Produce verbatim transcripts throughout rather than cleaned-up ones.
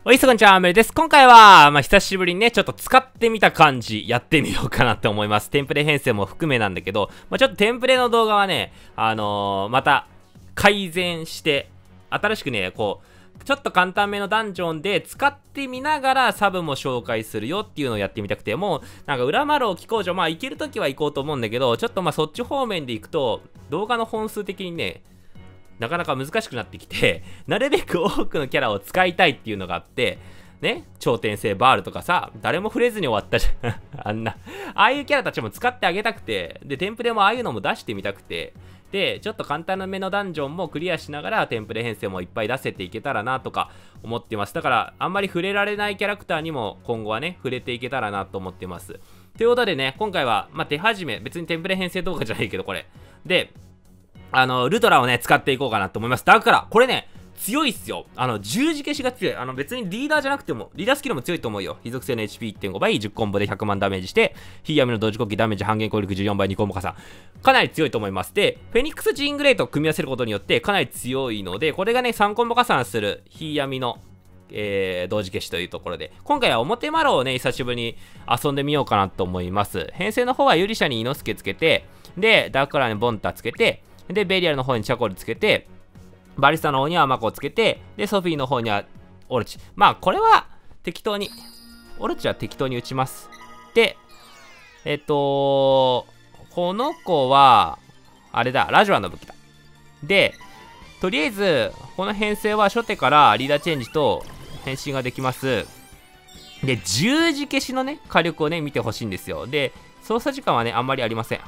おいそこんにちは、アメリです。今回は、まあ、久しぶりにね、ちょっと使ってみた感じ、やってみようかなって思います。テンプレ編成も含めなんだけど、まあ、ちょっとテンプレの動画はね、あのー、また、改善して、新しくね、こう、ちょっと簡単めのダンジョンで使ってみながらサブも紹介するよっていうのをやってみたくて、もう、なんか裏マロー気候所、まあ行けるときは行こうと思うんだけど、ちょっとまあそっち方面で行くと、動画の本数的にね、なかなか難しくなってきて、なるべく多くのキャラを使いたいっていうのがあって、ね、頂点性バールとかさ、誰も触れずに終わったじゃん。あんな。ああいうキャラたちも使ってあげたくて、で、テンプレもああいうのも出してみたくて、で、ちょっと簡単なめのダンジョンもクリアしながら、テンプレ編成もいっぱい出せていけたらなとか思ってます。だから、あんまり触れられないキャラクターにも今後はね、触れていけたらなと思ってます。ということでね、今回は、まあ、手始め、別にテンプレ編成動画じゃないけど、これ。で、あの、ルトラをね、使っていこうかなと思います。だから、これね、強いっすよ。あの、十字消しが強い。あの、別にリーダーじゃなくても、リーダースキルも強いと思うよ。非属性の エイチピーいってんご 倍、じゅうコンボでひゃくまんダメージして、火闇の同時攻撃ダメージ半減攻撃じゅうよんばい、にコンボ加算。かなり強いと思います。で、フェニックスジーングレイと組み合わせることによって、かなり強いので、これがね、さんコンボ加算する、火闇の、えー、同時消しというところで、今回は表マロをね、久しぶりに遊んでみようかなと思います。編成の方はユリシャにイノスケつけて、で、ダークカラーにボンタつけて、で、ベリアルの方にチャコルつけて、バリスタの方にはマコをつけて、で、ソフィーの方にはオルチ。まあ、これは適当に、オルチは適当に打ちます。で、えっと、この子は、あれだ、ラジュアの武器だ。で、とりあえず、この編成は初手からリーダーチェンジと変身ができます。で、十字消しのね、火力をね、見てほしいんですよ。で、操作時間はね、あんまりありません。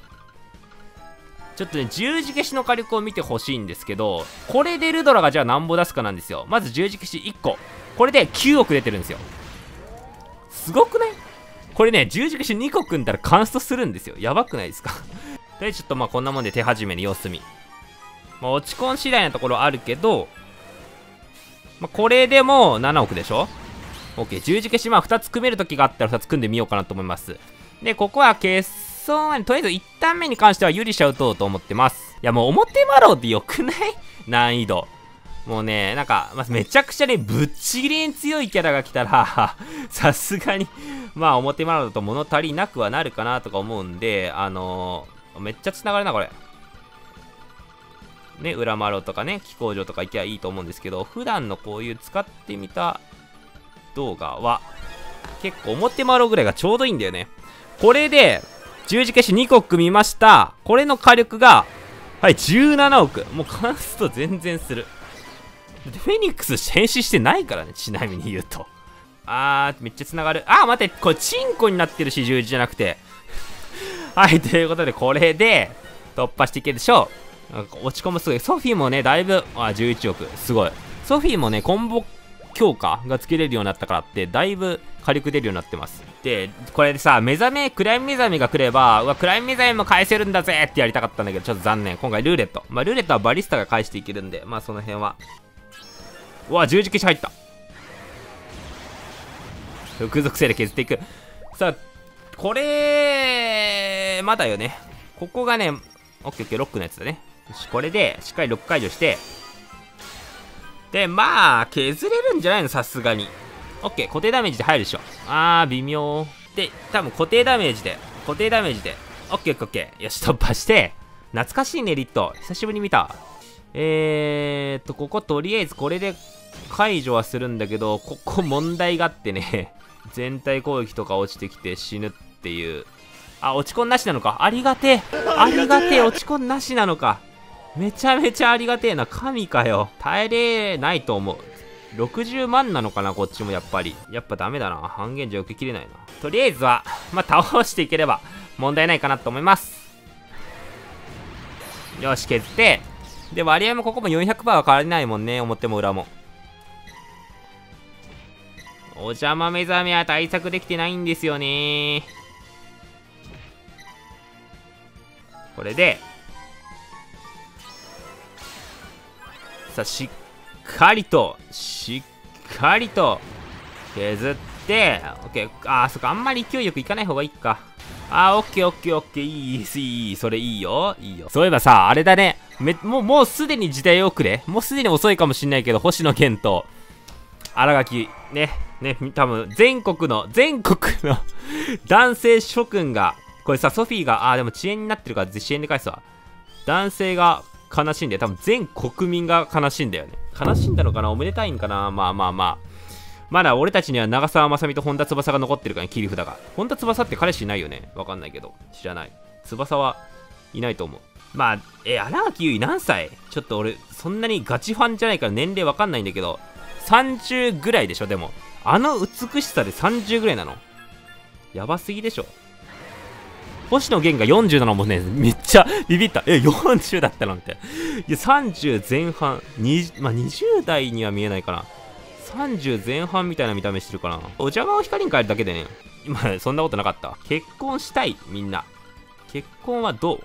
ちょっとね、十字消しの火力を見てほしいんですけど、これでルドラがじゃあ何ぼ出すかなんですよ。まず十字消しいっこ。これできゅうおく出てるんですよ。すごくない？これね、十字消しにこ組んだらカンストするんですよ。やばくないですか？で、ちょっとまあこんなもんで手始めの様子見。まあ落ち込ん次第なところあるけど、まあこれでもななおくでしょ？ OK。十字消しまあふたつ組めるときがあったらふたつ組んでみようかなと思います。で、ここは決とりあえずいち段目に関してはユリシャ打とうと思ってます。いやもう表マローでよくない？難易度。もうね、なんか、まあ、めちゃくちゃね、ぶっちぎりに強いキャラが来たら、さすがに、まあ表マローだと物足りなくはなるかなとか思うんで、あのー、めっちゃ繋がるな、これ。ね、裏マローとかね、気候場とか行きゃいいと思うんですけど、普段のこういう使ってみた動画は、結構表マローぐらいがちょうどいいんだよね。これで、十字消しにこ組みました。これの火力が、はい、じゅうななおく。もうカンスト全然する。で、フェニックス変身してないからね、ちなみに言うと。あー、めっちゃ繋がる。あー、待って、これチンコになってるし、十字じゃなくて。はい、ということで、これで、突破していけるでしょう。なんか落ち込むすごい。ソフィーもね、だいぶ、あ、じゅういちおく。すごい。ソフィーもね、コンボ強化がつけれるようになったからって、だいぶ火力出るようになってます。で、これでさ、目覚め、クライム目覚めが来れば、うわ、クライム目覚めも返せるんだぜってやりたかったんだけど、ちょっと残念。今回ルーレット。まあ、ルーレットはバリスタが返していけるんで、まあ、その辺は。うわ、十字消し入った。複属性で削っていく。さあ、これ、まだよね。ここがね、オッケーオッケー、ロックのやつだね。よし、これで、しっかりロック解除して、で、まあ、削れるんじゃないのさすがに。オッケー、固定ダメージで入るでしょ。あー、微妙。で、多分固定ダメージで、固定ダメージで、オッケーオッケー。よし、突破して、懐かしいね、リット。久しぶりに見た。えーっと、ここ、とりあえずこれで解除はするんだけど、ここ問題があってね、全体攻撃とか落ちてきて死ぬっていう。あ、落ち込んなしなのか。ありがてえ。ありがてえ、落ち込んなしなのか。めちゃめちゃありがてえな。神かよ。耐えれないと思う。ろくじゅうまんなのかな、こっちもやっぱり。やっぱダメだな。半減じゃ受けきれないな。とりあえずは、まあ、倒していければ問題ないかなと思います。よし、削って。で、割合もここも よんひゃくパーセント は変わりないもんね。表も裏も。お邪魔目覚めは対策できてないんですよね。これで、さあ、しっかりと、しっかりと、削って、オッケー。あー、そっか、あんまり勢いよくいかない方がいいか。あー、オッケーオッケーオッケー、いい、いい、それいいよ、いいよ。そういえばさ、あれだね、め、もう、もうすでに時代遅れもうすでに遅いかもしんないけど、星野源と、 新垣ねね多分全国の全国の男性諸君がこれさソフィーがあーでも遅延になってるから遅延で返すわ。男性が悲しんで多分全国民が悲しんだよね。悲しんだのかな、おめでたいんかな。まあまあまあまだ俺たちには長澤まさみと本田翼が残ってるからね、切り札が。本田翼って彼氏いないよね、わかんないけど知らない。翼はいないと思う。まあえ新垣結衣何歳？ちょっと俺そんなにガチファンじゃないから年齢わかんないんだけどさんじゅうぐらいでしょ。でもあの美しさでさんじゅうぐらいなのやばすぎでしょ。星野源がよんじゅうなのもねめっちゃビビった。えよんじゅうだったのって。いやさんじゅう前半に、まあ、にじゅう代には見えないかな。さんじゅう前半みたいな見た目してるかな。お邪魔を光に変えるだけでね今そんなことなかった。結婚したい。みんな結婚はどう？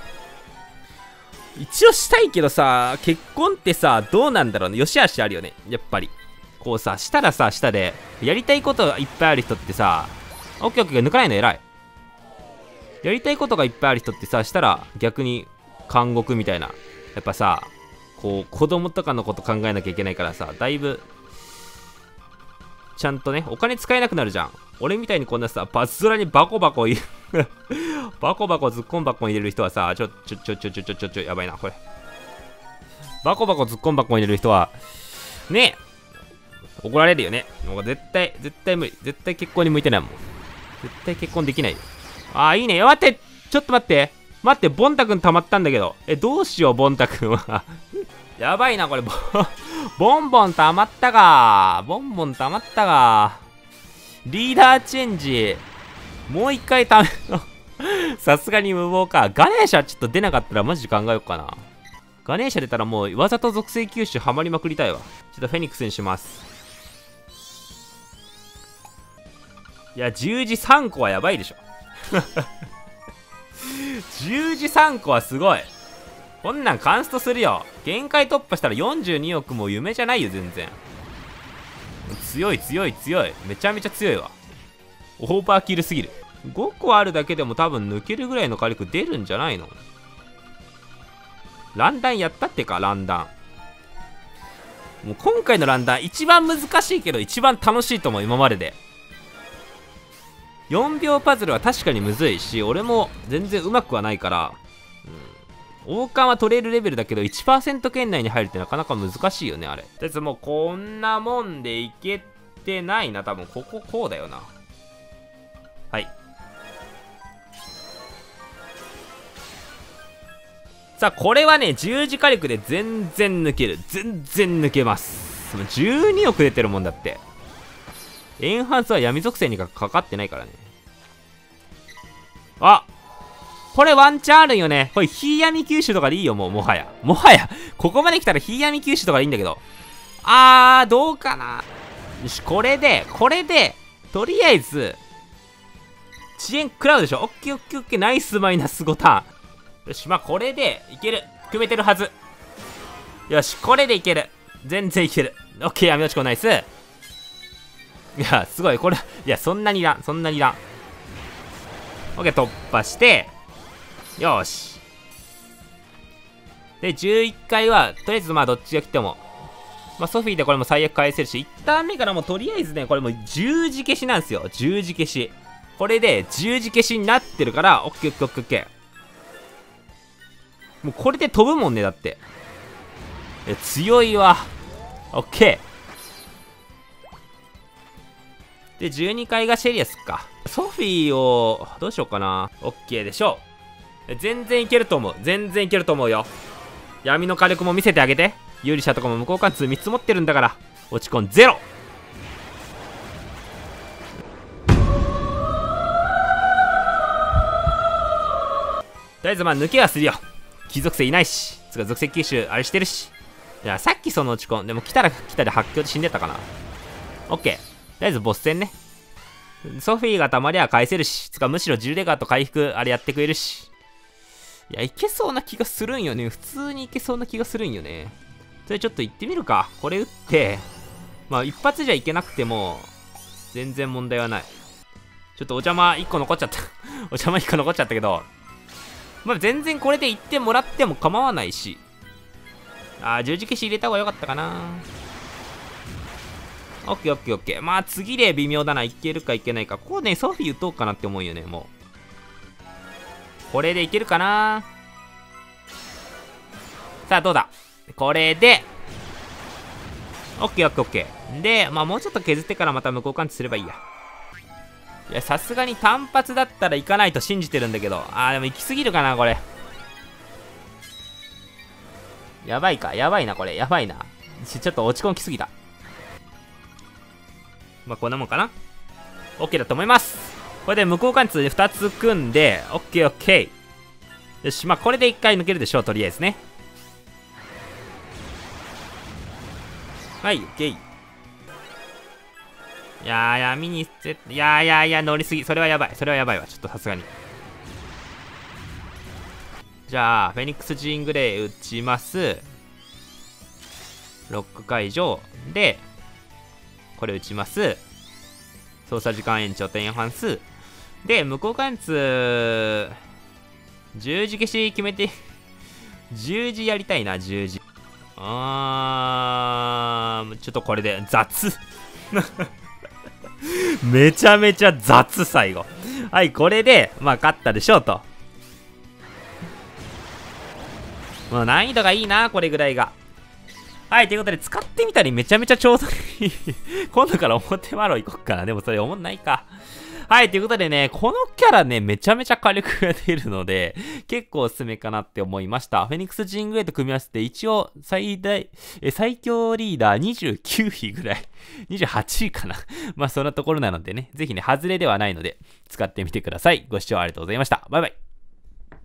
一応したいけどさ、結婚ってさどうなんだろうね。よしあしあるよねやっぱり。こうさしたらさしたでやりたいこといっぱいある人ってさ、オッケーオッケー抜かないの偉い。やりたいことがいっぱいある人ってさしたら逆に監獄みたいな、やっぱさこう子供とかのこと考えなきゃいけないからさ、だいぶちゃんとねお金使えなくなるじゃん。俺みたいにこんなさバズドラにバコバコバコバコズッコン箱に入れる人はさ、ちょちょちょちょちょちょちょちょやばいなこれ。バコバコズッコン箱に入れる人はねえ怒られるよね。もう絶対絶対無理。絶対結婚に向いてないもん。絶対結婚できないよ。あーいいね。待ってちょっと待って待って、ボンタくん溜まったんだけど。えどうしようボンタくんはやばいなこれ。ボボンボン溜まったか。ボンボン溜まったか。リーダーチェンジもう一回ためのさすがに無謀か。ガネーシャちょっと出なかったらマジで考えようかな。ガネーシャ出たらもうわざと属性吸収ハマりまくりたいわ。ちょっとフェニックスにします。いや十字さんこはやばいでしょ十字さんこはすごい。こんなんカンストするよ。限界突破したらよんじゅうにおくも夢じゃないよ全然。強い強い強い。めちゃめちゃ強いわ。オーバーキルすぎる。ごこあるだけでも多分抜けるぐらいの火力出るんじゃないの。ランダンやったってか。ランダンもう今回のランダン一番難しいけど一番楽しいと思う今までで。よんびょうパズルは確かにむずいし俺も全然うまくはないから、うん、王冠は取れるレベルだけど いちパーセント 圏内に入るってなかなか難しいよねあれ。とりあえずもうこんなもんでいけてないな多分。こここうだよな。はいさあこれはね十字火力で全然抜ける。全然抜けます。じゅうにおく出てるもんだって。エンハンスは闇属性にかかってないからね。あこれワンチャンあるんよね。これ火闇吸収とかでいいよもう。もはやもはやここまで来たら火闇吸収とかでいいんだけど。あーどうかな。よしこれでこれでとりあえず遅延食らうでしょ。オッケーオッケーオッケーナイスマイナスごターン。よしまあこれでいける。組めてるはず。よしこれでいける。全然いける。オッケー闇落ちこナイス。いやすごいこれ。いやそんなにいらんそんなにいらん。オッケー突破してよしでじゅういっかいはとりあえずまあどっちが来てもまあソフィーでこれも最悪返せるしいちターン目からもとりあえずねこれもう十字消しなんですよ。十字消しこれで十字消しになってるからオッケーオッケーオッケーオッケー。もうこれで飛ぶもんねだって。え強いわ。オッケーでじゅうにかいがシェリアスか。ソフィーをどうしようかな。オッケーでしょう。全然いけると思う。全然いけると思うよ。闇の火力も見せてあげて。有利者とかも向こう貫通みっつ持ってるんだから落ち込んゼロ。とりあえずまあ抜けはするよ。貴族性いないしつか属性吸収あれしてるし。いやさっきその落ち込んでも来たら来たで発狂で死んでたかな。オッケーとりあえずボス戦ね。ソフィーがたまりゃ返せるしつかむしろジュレガーと回復あれやってくれるし。いやいけそうな気がするんよね。普通にいけそうな気がするんよね。それちょっと行ってみるか。これ打ってまあ一発じゃいけなくても全然問題はない。ちょっとお邪魔いっこ残っちゃったお邪魔いっこ残っちゃったけどまあ全然これで行ってもらっても構わないし。あー十字消し入れた方が良かったかな。 オッケーオッケーオッケー。まあ次で微妙だな。いけるかいけないか。ここね、ソフィー打とうかなって思うよね、もう。これでいけるかな。さあ、どうだ。これで、オッケーオッケーオッケー。で、まあもうちょっと削ってからまた無効感知すればいいや。いや、さすがに単発だったら行かないと信じてるんだけど。あー、でも行き過ぎるかな、これ。やばいか、やばいな、これ。やばいな。ちょっと落ち込みきすぎた。まあ、こんなもんかな。OK だと思います。これで無効貫通でふたつ組んで、OK、OK。よし、まあ、これでいっかい抜けるでしょう、とりあえずね。はい、OK。いやー、闇に捨て、いやーいやーいや、乗りすぎ。それはやばい。それはやばいわ。ちょっとさすがに。じゃあ、フェニックス・ジーングレイ打ちます。ロック解除。で、これ打ちます。操作時間延長とエンハンス。で、無効貫通、十字消し決めて、十字やりたいな、十字。あー、ちょっとこれで雑。めちゃめちゃ雑、最後。はい、これで、まあ、勝ったでしょうと。もう難易度がいいな、これぐらいが。はい、ということで、使ってみたりめちゃめちゃちょうどいい。今度から表マロ行こっかな。でもそれおもんないか。はい、ということでね、このキャラね、めちゃめちゃ火力が出るので、結構おすすめかなって思いました。フェニックス・ジングレイと組み合わせて、一応、最大、え、最強リーダーにじゅうきゅういぐらい。にじゅうはちいかな。まあ、そんなところなのでね、ぜひね、外れではないので、使ってみてください。ご視聴ありがとうございました。バイバイ。